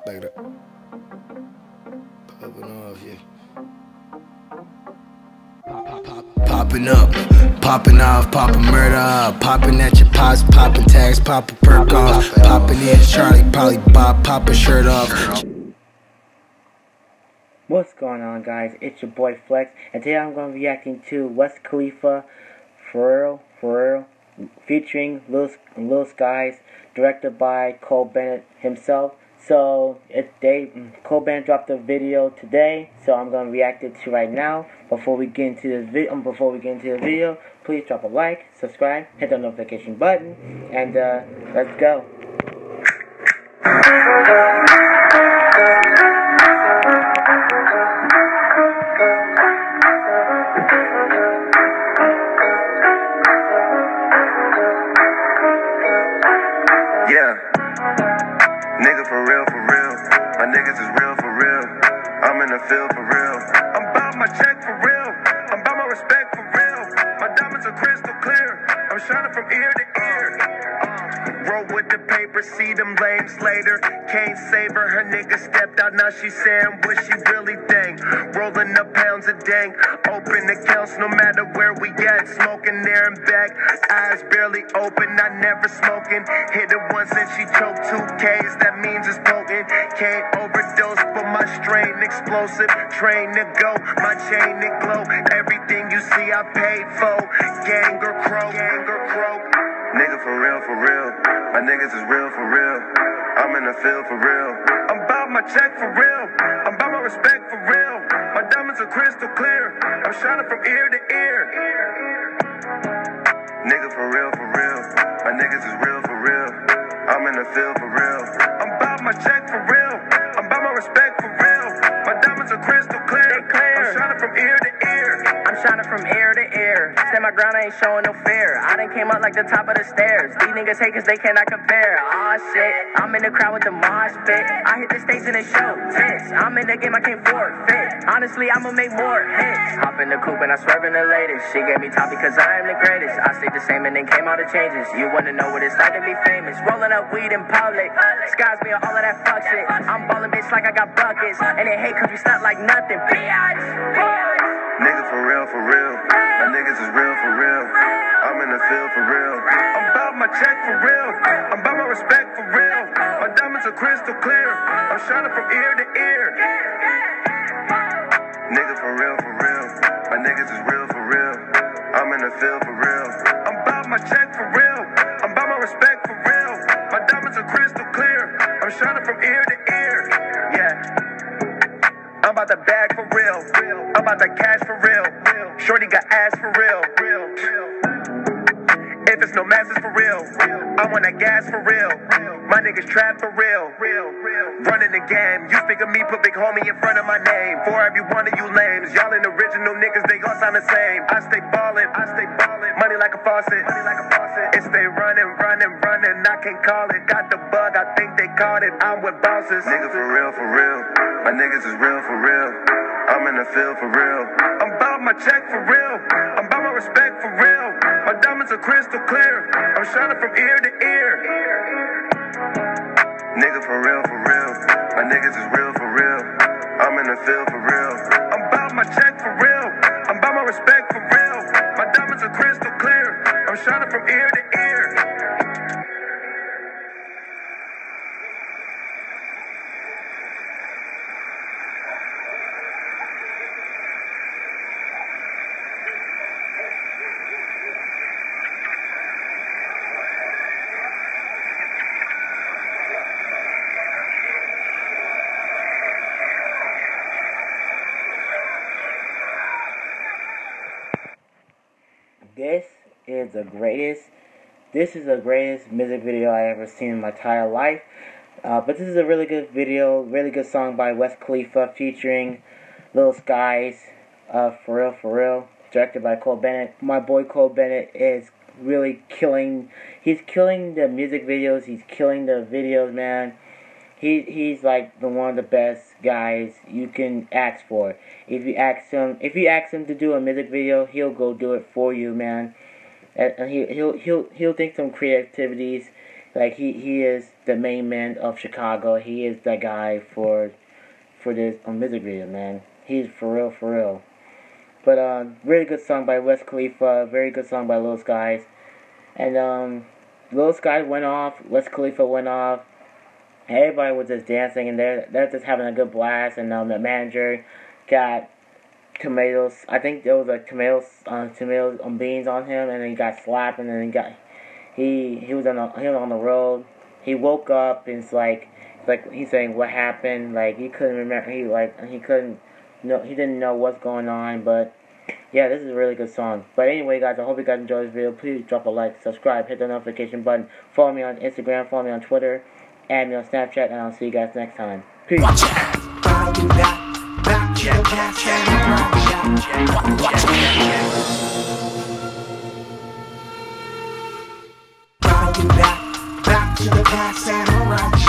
Like that. Popping off, yeah. Popping up, popping off, popping murder, popping at your pops, popping tags, popping perk off, popping in Charlie, probably Bob, popping shirt off. What's going on, guys? It's your boy Flex, and today I'm going to be reacting to Wiz Khalifa, For Real, featuring Lil Skies, directed by Cole Bennett himself. So Cole Bennett dropped a video today, so I'm going to react it to right now. Before we get into the video, please drop a like, subscribe, hit the notification button, and let's go. Yeah, nigga for real, my niggas is real for real, I'm in the field for real, I'm about my check for real, I'm about my respect for real, my diamonds are crystal clear, I'm shining from ear to ear, roll with the paper, see them lames later, can't save her, her nigga stepped out, now she saying what she really think, rolling up pounds of dank, open accounts no matter where we at, smoking there and back, eyes barely open, I never smoking, hit it once and she choked 2Ks, that means it's potent, can't overdose, but my strain explosive, train to go, my chain to glow, everything you see I paid for, gang or crow, nigga for real, my niggas is real for real, I'm in the field for real, I'm about my check for real, I'm about my respect for real, my diamonds are crystal clear, I'm shining from ear to ear, nigga for real, my niggas is real for real, I'm in the field for real, I'm about my check for real, I'm about my respect for real, my diamonds are crystal clear, I'm shining from ear to ear, I'm shining from ear to ear, stand my ground, I ain't showing no fear, I done came up like the top of the stairs, these niggas hate cause they cannot compare, aw shit, I'm in the crowd with the mosh pit, I hit the stage and it show tits, I'm in the game, I can't forfeit, honestly I'ma make more hits, hop in the coupe and I swerve in the latest, she gave me top because I am the greatest, I stayed the same and then came out of changes, you wanna know what it's like to be famous, rolling up weed in public, skies me on all of that fuck shit, I'm ballin' bitch like I got buckets, and they hate cause we stunt like nothing, bitch. Nigga for real, my niggas is real for real, I'm in the field for real, I'm about my check for real, I'm about my respect for real, my diamonds are crystal clear, I'm shining from ear to ear, nigga for real, my niggas is real for real, I'm in the field for real, I'm about my check for real, I'm about my respect for real, my diamonds are crystal clear, I'm shining from ear to ear, yeah. I'm about the bag for real, I'm about the cash for real, shorty got ass for real, if it's no masses for real, I want that gas for real, my niggas trap for real, running the game, you speak of me, put big homie in front of my name, for every one of you lames, y'all ain't original niggas, they all sound the same, I stay ballin', money like a faucet, it stay running, I can't call it, got the bug, I think they caught it, I'm with bosses, nigga for real, my niggas is real for real, I'm in the field for real, I'm about my check for real, I'm about my respect for real, my diamonds are crystal clear, I'm shining from ear to ear, nigga for real, my niggas is real for real, I'm in the field for real, I'm about my check for real, I'm about my respect for real, my diamonds are crystal clear, I'm shining from ear to ear. This is the greatest music video I ever seen in my entire life. But this is a really good video, really good song by Wiz Khalifa featuring Lil Skies, For Real, directed by Cole Bennett. My boy Cole Bennett is really killing. He's killing the music videos. He's killing the videos, man. He's like one of the best guys you can ask for. If you ask him to do a music video, he'll go do it for you, man. And he'll think some creativities Like he is the main man of Chicago. He is that guy for this music video, man. He's for real, for real. But really good song by Wiz Khalifa. Very good song by Lil Skies. And Lil Skies went off. Wiz Khalifa went off. Everybody was just dancing, and they're just having a good blast. And the manager got tomatoes. I think there was like tomatoes beans on him, and then he got slapped, and then he was on the road. He woke up, and it's like he's saying what happened. Like he couldn't remember. He didn't know what's going on. But yeah, this is a really good song. But anyway, guys, I hope you guys enjoyed this video. Please drop a like, subscribe, hit the notification button. Follow me on Instagram, follow me on Twitter, add me on Snapchat, and I'll see you guys next time. Peace. Back to the past and around.